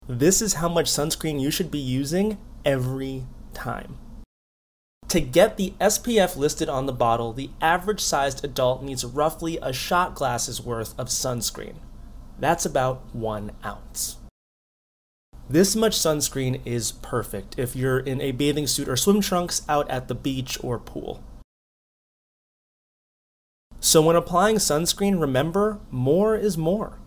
This is how much sunscreen you should be using every time. To get the SPF listed on the bottle, the average sized adult needs roughly a shot glass's worth of sunscreen. That's about 1 ounce. This much sunscreen is perfect if you're in a bathing suit or swim trunks out at the beach or pool. So when applying sunscreen, remember, more is more.